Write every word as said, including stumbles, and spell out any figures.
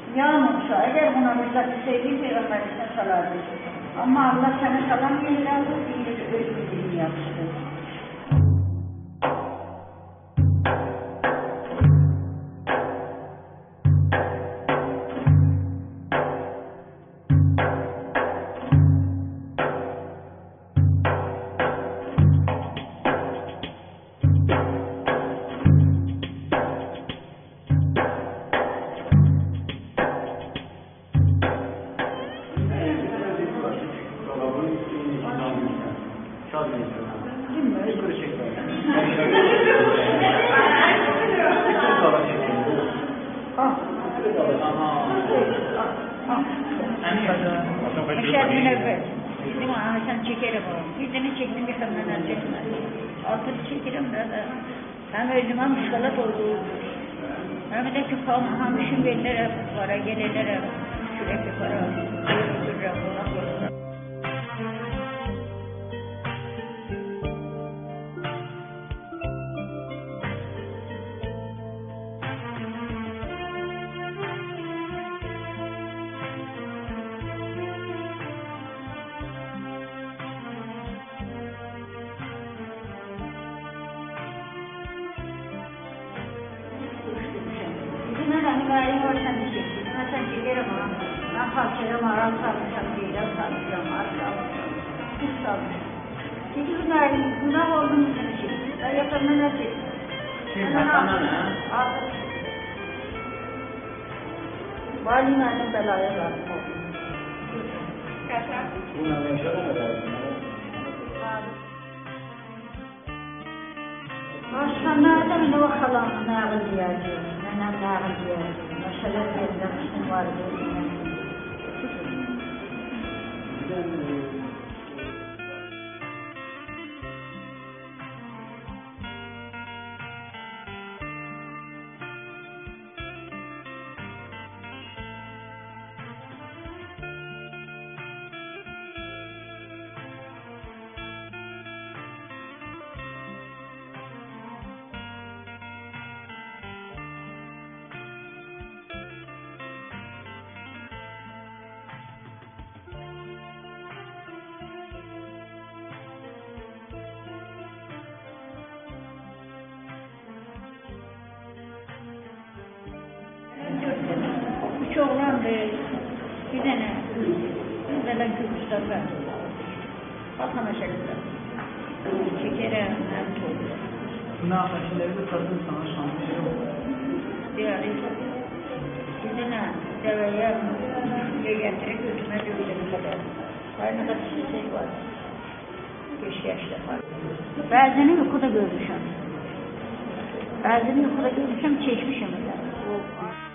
Yağmursa, eğer buna müsaade sevdiği peygamberine salardı. Ama Allah sana salam yerlerdi, bir ölümünü yaptı. Beşer gün evvel bizim Hasan çekerim o. Yüzünü çektim bir kameradan çekmez. Altını çekerim da hem özüme muskalat oldu. Hem de ki hamışım verilere para gelirlere sürekli para öldürürüm ona koyarım. Hani gayri varsan bir şey. Mesela çekerim ama. Ben kalçarım, aram sarmışam, beyler sarmışam, arka almışam. Kuş sarmışam. Çünkü bu gayri günah olduğum için bir şey. Ben yapanına ne şey? Kim yapana ne? Ağzı. Valinin annem belaya verdim oldu. Buna meşhur mu dersin? Başkanlarda bile o halamı nağıl diyeceğim. Nenem nağıl diyeceğim. Mesela yerinde kışın var diye. Üç oğlandı, bir tane, bir tane Mustafa. Bakma meselesi. Şekerem, hem tozu. Münakaşalarda kadın sana şansı yok. Yani, bir tane deveye getirip götürme dövdüğü kadar. Aynı kadar şey var. Beş yaşta var. Bazını yukarıda görmüşüm. Bazını yukarıda görmüşüm, çekmişim.